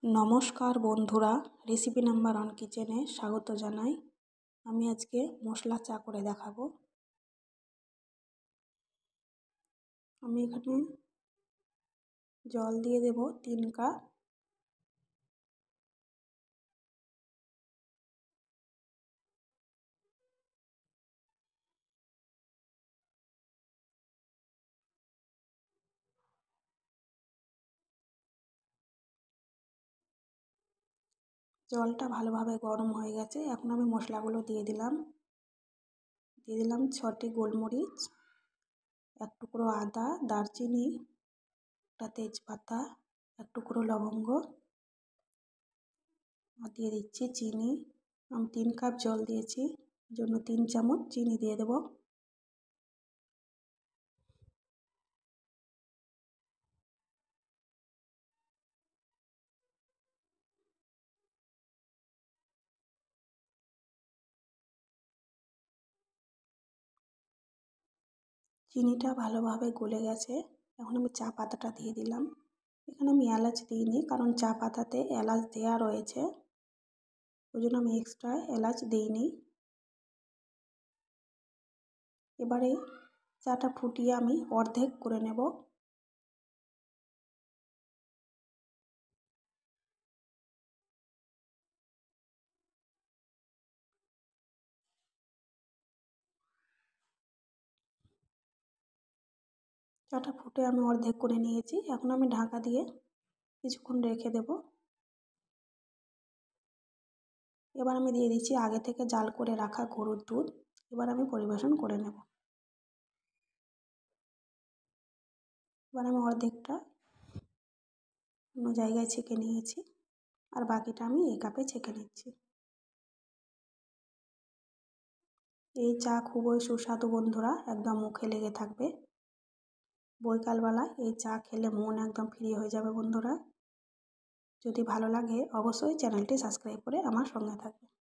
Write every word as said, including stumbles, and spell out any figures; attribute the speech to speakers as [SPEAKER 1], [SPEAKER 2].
[SPEAKER 1] নমস্কার বন্ধুরা, recipe number one কিচেনে স্বাগত জানাই। আমি আজকে মশলা চা করে দেখাবো। আমি এখানে জল দিয়ে দেব তিন কাপ। জলটা ভালোভাবে গরম হয়ে গেছে। এখন আমি মশলাগুলো দিয়ে দিলাম। দিয়ে দিলাম ছটি গোলমরিচ, এক টুকরো আদা, দারচিনি, একটা তেজপাতা, এক টুকরো লবঙ্গ, আর দিয়ে দিচ্ছি চিনি। আমি তিন কাপ জল দিয়েছি, জন্য তিন চামচ চিনি দিয়ে দেবো। চিনিটা ভালোভাবে গলে গেছে। এখন আমি চা পাতাটা দিয়ে দিলাম। এখানে আমি এলাচ দিইনি, কারণ চা পাতাতে এলাচ দেওয়া রয়েছে, ওই জন্য আমি এক্সট্রা এলাচ দিইনি। এবারে চাটা ফুটিয়ে আমি অর্ধেক করে নেব। চাটা ফুটে আমি অর্ধেক করে নিয়েছি। এখন আমি ঢাকা দিয়ে কিছুক্ষণ রেখে দেব। এবার আমি দিয়ে দিচ্ছি আগে থেকে জাল করে রাখা গরুর দুধ। এবার আমি পরিবেশন করে নেব। এবার আমি অর্ধেকটা অন্য জায়গায় ছেঁকে নিয়েছি, আর বাকিটা আমি এই কাপে ছেঁকে নিচ্ছি। এই চা খুবই সুস্বাদু বন্ধুরা, একদম মুখে লেগে থাকবে। বৈকালবেলায় এই চা খেলে মন একদম ফ্রি হয়ে যাবে বন্ধুরা। যদি ভালো লাগে অবশ্যই চ্যানেলটি সাবস্ক্রাইব করে আমার সঙ্গে থাকবে।